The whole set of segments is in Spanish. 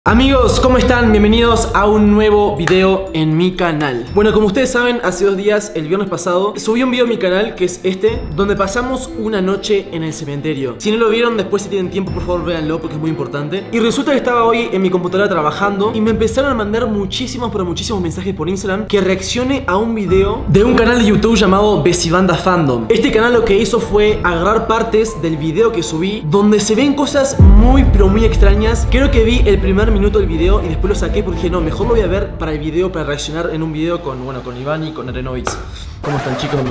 Amigos, ¿cómo están? Bienvenidos a un nuevo video en mi canal. Bueno, como ustedes saben, hace 2 días, el viernes pasado, subí un video en mi canal, que es este, donde pasamos una noche en el cementerio. Si no lo vieron, después si tienen tiempo, por favor véanlo, porque es muy importante. Y resulta que estaba hoy en mi computadora trabajando y me empezaron a mandar muchísimos, pero muchísimos mensajes por Instagram que reaccione a un video de un canal de YouTube llamado Besibanda Fandom. Este canal lo que hizo fue agarrar partes del video que subí, donde se ven cosas muy, pero muy extrañas. Creo que vi el primer minuto del video y después lo saqué porque dije, no, mejor lo voy a ver para el video, para reaccionar en un video con, bueno, con Iván y con Arenovitz. ¿Cómo están, chicos?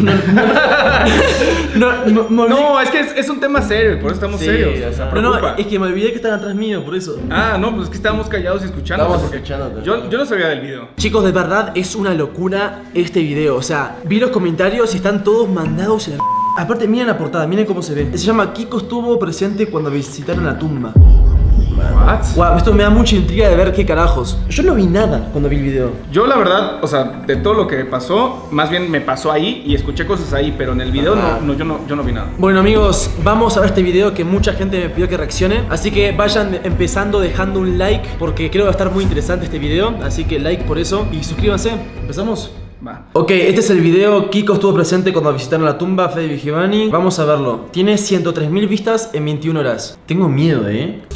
No, es que es un tema serio, por eso estamos serios. O sea, no, es que me olvidé que están atrás mío, por eso. Ah, no, pues es que estábamos callados y escuchando. Yo no sabía del video. Chicos, de verdad es una locura este video. O sea, vi los comentarios y están todos mandados en la... Aparte, miren la portada, miren cómo se ve. Se llama Kiko estuvo presente cuando visitaron la tumba. Wow, esto me da mucha intriga de ver qué carajos. Yo no vi nada cuando vi el video. Yo la verdad, o sea, de todo lo que pasó, más bien me pasó ahí y escuché cosas ahí, pero en el video yo no vi nada. Bueno, amigos, vamos a ver este video que mucha gente me pidió que reaccione. Así que vayan empezando dejando un like, porque creo que va a estar muy interesante este video. Así que like por eso y suscríbanse. ¿Empezamos? Va. Ok, este es el video. Kiko estuvo presente cuando visitaron la tumba, Fede y Giovanni. Vamos a verlo. Tiene 103.000 vistas en 21 horas. Tengo miedo,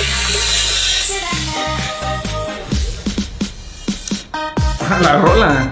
La rola.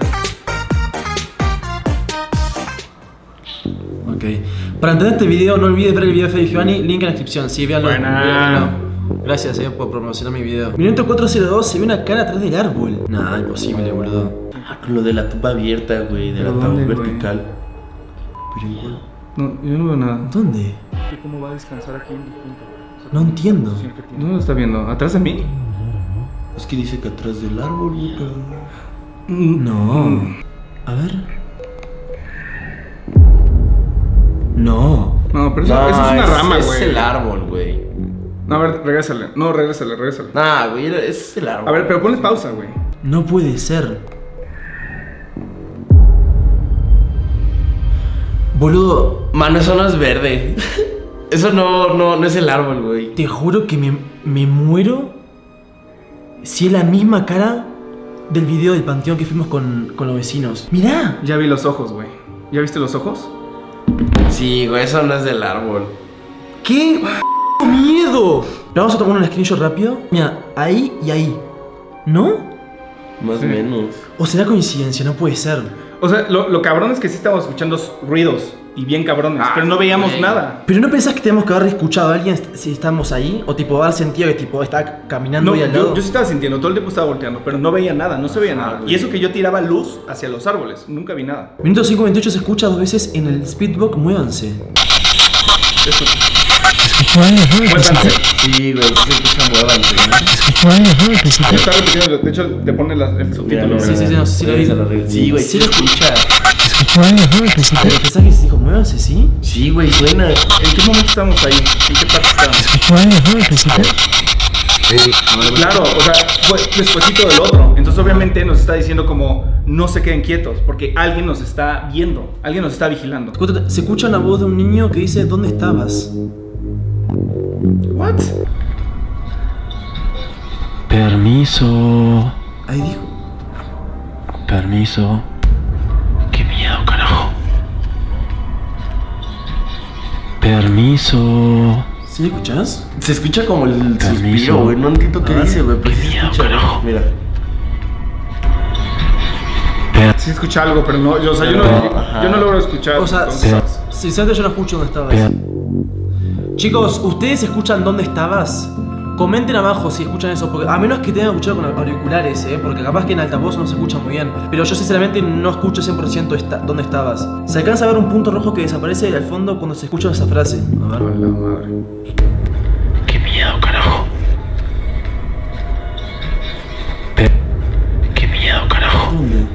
Ok. Para entender este video, no olvides ver el video de Fede y Giovanni. Link en la descripción. Sí, véanlo. Buena. Gracias, por promocionar mi video. Minuto 402, se ve una cara atrás del árbol. Nah, imposible, boludo. Con lo de la tumba abierta, güey, de la tumba vertical. Pero no, yo no veo nada. ¿Dónde? ¿Cómo va a descansar aquí en el punto? O sea, No entiendo. ¿Dónde lo está viendo? ¿Atrás de mí? Es que dice que atrás del árbol, güey, pero... No. A ver. No. No, pero eso es una rama, güey. Es el árbol, güey. No, a ver, regrésale. No, regrésale. Nah, güey, es el árbol. A ver, pero ponle pausa, güey. No puede ser. Boludo, Mano, eso no es verde. Eso no es el árbol, güey. te juro que me muero si es la misma cara del video del panteón que fuimos con los vecinos. Mirá. Ya vi los ojos, güey. ¿Ya viste los ojos? Sí, güey, eso no es del árbol. ¡Qué miedo! Le vamos a tomar un screenshot rápido. Mira, ahí y ahí. ¿No? Más o menos. ¿O será coincidencia? No puede ser. O sea, lo cabrón es que sí estábamos escuchando ruidos y bien cabrones, pero no veíamos nada. ¿Pero no pensás que tenemos que haber escuchado a alguien si estamos ahí? ¿O tipo haber sentido que tipo está caminando No, ahí al lado? yo sí estaba sintiendo, todo el tiempo estaba volteando, pero no veía nada, no se veía nada. Y eso que yo tiraba luz hacia los árboles, nunca vi nada. Minuto 5:28 se escucha 2 veces en el speedbook. Muévanse. Muévanse. Sí, güey, sí se escucha muévanse, Está repitiendo, de hecho te pone el subtítulo. Sí, no sé si lo vi. Sí, güey, sí lo escucha. ¿Pero pensás que se dijo muévanse, sí? Sí, güey, suena. ¿En qué momento estábamos ahí? ¿En qué parte estábamos? Claro, o sea, fue despuesito del otro. Entonces obviamente nos está diciendo como no se queden quietos, porque alguien nos está viendo, alguien nos está vigilando. Se escucha la voz de un niño que dice ¿dónde estabas? What? Permiso. Ahí dijo. Permiso. Qué miedo, carajo. Permiso. ¿Sí me escuchás? Se escucha como el Permiso. suspiro, güey. No entiendo qué dice, güey, pero sí se miedo, escucha. carajo. Mira. Sí escucha algo, pero no, o sea, yo no logro escuchar. O sea, Entonces, sinceramente yo no escucho dónde estabas. Chicos, ¿ustedes escuchan dónde estabas? Comenten abajo si escuchan eso, porque a menos que tengan que escuchar con auriculares, porque capaz que en altavoz no se escucha muy bien. Pero yo sinceramente no escucho 100% dónde estabas. Se alcanza a ver un punto rojo que desaparece al fondo cuando se escucha esa frase. A ver. la madre. Qué miedo, carajo. Qué miedo, carajo. ¿Dónde?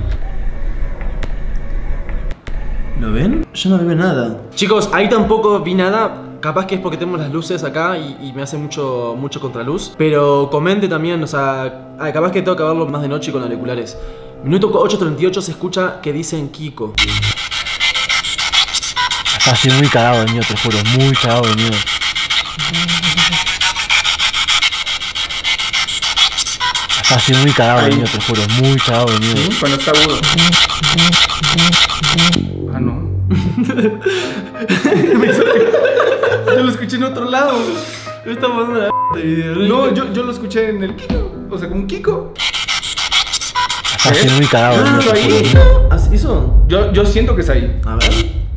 ¿Lo ven? Yo no veo nada. Chicos, ahí tampoco vi nada. Capaz que es porque tenemos las luces acá y me hace mucho contraluz. Pero comente también, o sea, capaz que tengo que verlo más de noche con auriculares. Minuto 8:38 se escucha que dicen Kiko. Estaba así muy cagado de miedo, te juro, muy cagado de miedo. Así muy cagado de miedo, te juro, muy cagado de miedo. ¿Sí? Cuando está agudo. Ah, no. Yo lo escuché en otro lado. Me está pasando la de video. No, yo lo escuché en el Kiko. O sea, como un Kiko. Así muy cagado de miedo, te ahí. juro. ¿Así hizo? Yo siento que es ahí. A ver.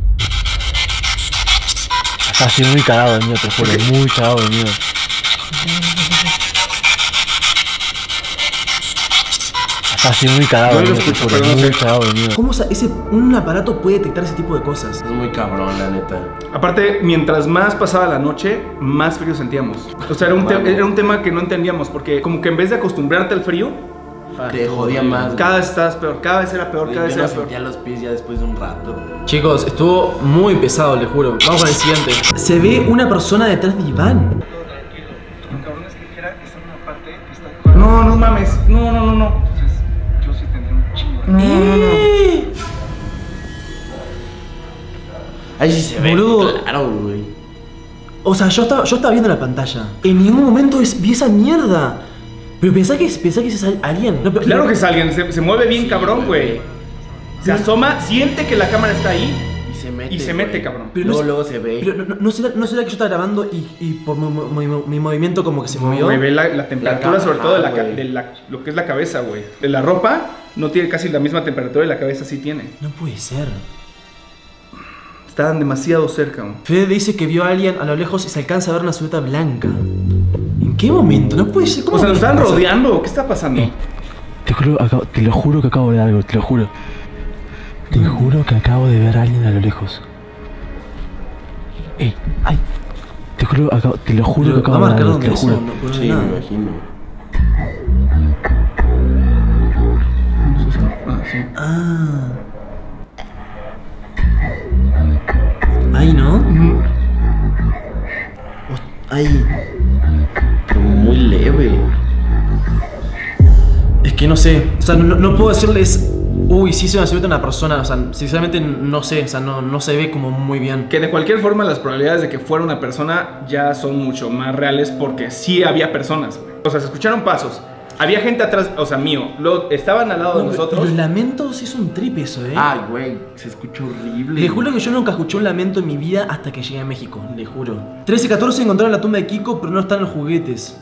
Así muy cagado de miedo, te juro, muy cagado de miedo. Así muy cagado de miedo, te juro, muy cagado de miedo. ¿Cómo un aparato puede detectar ese tipo de cosas? Es muy cabrón, la neta. Aparte, mientras más pasaba la noche, más frío sentíamos. O sea, era un tema que no entendíamos, porque como que en vez de acostumbrarte al frío, Te jodía más. cada vez estabas peor, cada vez era peor, cada vez Yo no era peor. sentía los pies ya después de un rato. Chicos, estuvo muy pesado, les juro. Vamos con el siguiente. Se ve una persona detrás de Iván. No, no mames. No. Yo sí tendría un chingo. No. Ahí sí se ve, Boludo. claro, güey. O sea, yo estaba viendo la pantalla. En ningún momento vi esa mierda. Pero pensá que es alguien. No, Claro que es alguien, se mueve bien cabrón, güey. Se asoma, siente que la cámara está ahí y se mete, cabrón. Pero Luego se ve. Pero no será que yo estaba grabando y por mi movimiento como que se movió. Güey, ve la temperatura, sobre todo güey. de lo que es la cabeza, güey. De la ropa no tiene casi la misma temperatura y la cabeza sí tiene. No puede ser. Estaban demasiado cerca, güey. Fede dice que vio a alguien a lo lejos y se alcanza a ver una silueta blanca. ¿En qué momento? No puede ser. ¿Cómo O sea, nos estaban pasa? rodeando. ¿Qué está pasando? Te lo juro que acabo de ver algo, te lo juro. Te juro que acabo de ver a alguien a lo lejos. Ay. Te lo juro que acabo Va a de ver marcar algo, dónde te lo es, juro. no pone Sí, nada. me imagino. Sí. Ah. Ahí, ¿no? Ahí. Pero muy leve. Es que no sé. O sea, no puedo decirles. Uy, sí se me silueta una persona. O sea, sinceramente no sé. O sea, no se ve como muy bien. Que de cualquier forma las probabilidades de que fuera una persona ya son mucho más reales porque sí había personas, güey. O sea, se escucharon pasos. Había gente atrás, o sea, mío. Estaban al lado de nosotros. Los lamentos es un trip eso, Ay, güey, se escucha horrible. Le juro que yo nunca escuché un lamento en mi vida hasta que llegué a México, le juro. 13 y 14 encontraron la tumba de Kiko, pero no están los juguetes.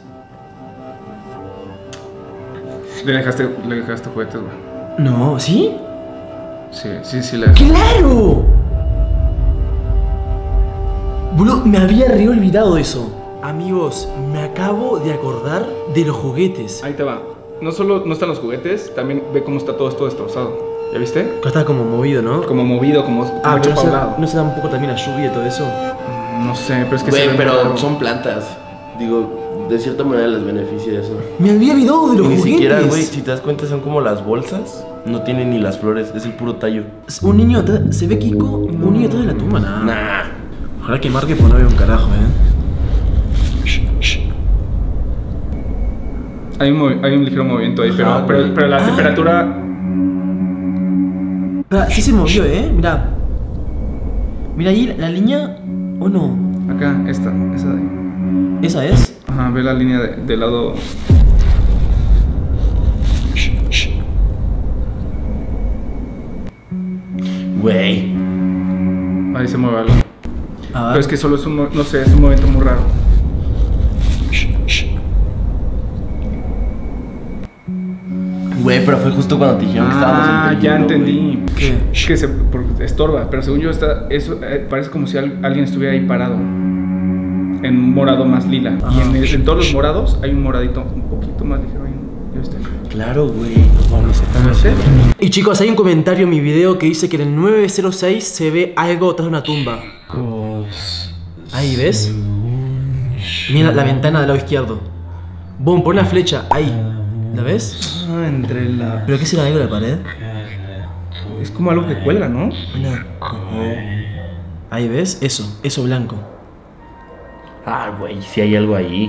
Le dejaste juguetes, güey. No, ¿sí? Sí, le dejaste. ¡Claro! Bro, me había re olvidado eso. Amigos, me acabo de acordar de los juguetes. Ahí te va. No solo no están los juguetes, también ve cómo está todo esto destrozado. ¿Ya viste? Acá está como movido, ¿no? Como movido, como hecho pero para un lado. ¿no se da un poco también la lluvia y todo eso? No sé, pero es que Güey, se ve pero raro. son plantas. Digo, de cierta manera les beneficia eso. Me había olvidado de los Ni juguetes. siquiera, güey, si te das cuenta son como las bolsas. No tienen ni las flores, es el puro tallo. Un niño atrás, ¿se ve Kiko? Un niño atrás de la tumba, nada. Nah. Ojalá que marque porque no veo un carajo, Hay un ligero movimiento ahí, Ajá, pero la temperatura. Pero sí se movió, Mirá. Mira ahí la línea. ¿O no? Acá, esa de ahí. ¿Esa es? Ajá, ve la línea del lado. Güey. Ahí se mueve algo. A ver. Pero es que solo es un movimiento muy raro. Güey, pero fue justo cuando te dijeron que estábamos en peligro, ya güey. entendí. ¿Qué? Que porque estorba, pero según yo eso parece como si alguien estuviera ahí parado. En un morado más lila. Ajá. Y en todos los morados hay un moradito un poquito más ligero ahí. ¿Ya viste? Claro, güey. No mames, No sé. Y chicos, hay un comentario en mi video que dice que en el 906 se ve algo atrás de una tumba. Ahí, ¿ves? Mira la ventana del lado izquierdo. Boom, pon una flecha. Ahí. ¿La ves? Entre la. ¿Pero qué será algo de la pared? Es como algo que cuelga, ¿no? Mira. Ahí, ¿ves? Eso blanco. Ah, güey, sí hay algo ahí.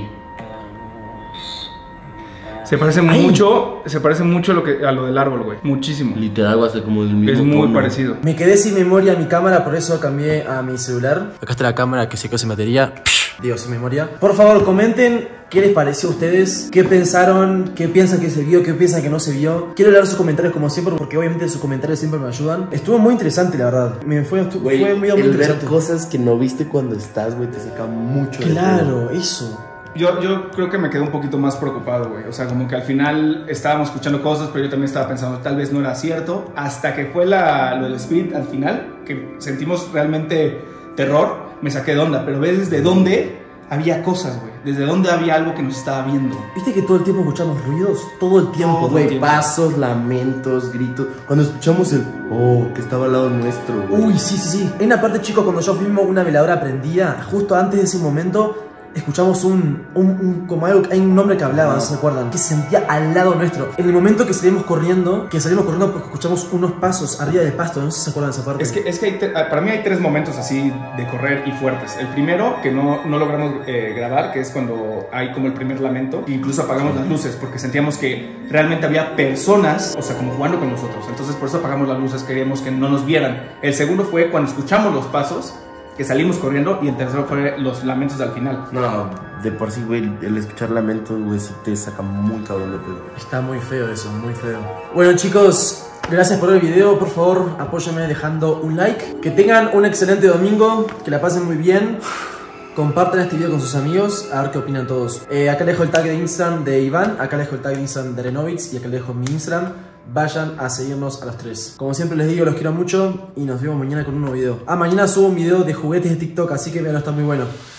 Se parece mucho a lo del árbol, güey. Muchísimo. Literal, va a ser como del mismo Es muy tono. parecido. Me quedé sin memoria en mi cámara, por eso cambié a mi celular. Acá está la cámara que se quedó sin batería. Digo, sin memoria. Por favor, comenten qué les pareció a ustedes, qué pensaron, qué piensan que se vio, qué piensan que no se vio. Quiero leer sus comentarios como siempre, porque obviamente sus comentarios siempre me ayudan. Estuvo muy interesante, la verdad. Fue muy interesante. Ver cosas que no viste cuando estás, güey, te saca mucho. Claro, eso. Yo creo que me quedé un poquito más preocupado, güey. O sea, como que al final estábamos escuchando cosas, pero yo también estaba pensando, tal vez no era cierto. Hasta que fue lo del Speed al final, que sentimos realmente terror, me saqué de onda. Pero ves desde dónde había cosas, güey. Desde dónde había algo que nos estaba viendo. ¿Viste que todo el tiempo escuchamos ruidos? Todo el tiempo, güey. Pasos, lamentos, gritos. Cuando escuchamos el que estaba al lado nuestro, güey. Uy, sí. En una parte, chicos, cuando yo fuimos una veladora prendida, justo antes de ese momento, escuchamos como algo, hay un hombre que hablaba, ¿no se acuerdan? Que se sentía al lado nuestro. En el momento que salimos corriendo porque escuchamos unos pasos arriba del pasto, no sé si se acuerdan de esa parte. Es que para mí hay 3 momentos así de correr y fuertes. El primero, que no logramos grabar, que es cuando hay como el primer lamento. Incluso apagamos las luces porque sentíamos que realmente había personas, o sea, como jugando con nosotros. Entonces por eso apagamos las luces, queríamos que no nos vieran. El segundo fue cuando escuchamos los pasos, que salimos corriendo, y el tercero fue los lamentos al final. No, de por sí, güey, el escuchar lamentos, güey, sí te saca muy cabrón de pedo. Está muy feo eso, muy feo. Bueno, chicos, gracias por el video. Por favor, apóyenme dejando un like. Que tengan un excelente domingo, que la pasen muy bien. Compartan este video con sus amigos, a ver qué opinan todos. Acá les dejo el tag de Instagram de Iván, acá les dejo el tag de Instagram de Renovitz y acá les dejo mi Instagram. Vayan a seguirnos a los 3. Como siempre les digo, los quiero mucho y nos vemos mañana con un nuevo video. Mañana subo un video de juguetes de TikTok, así que veanlo, está muy bueno.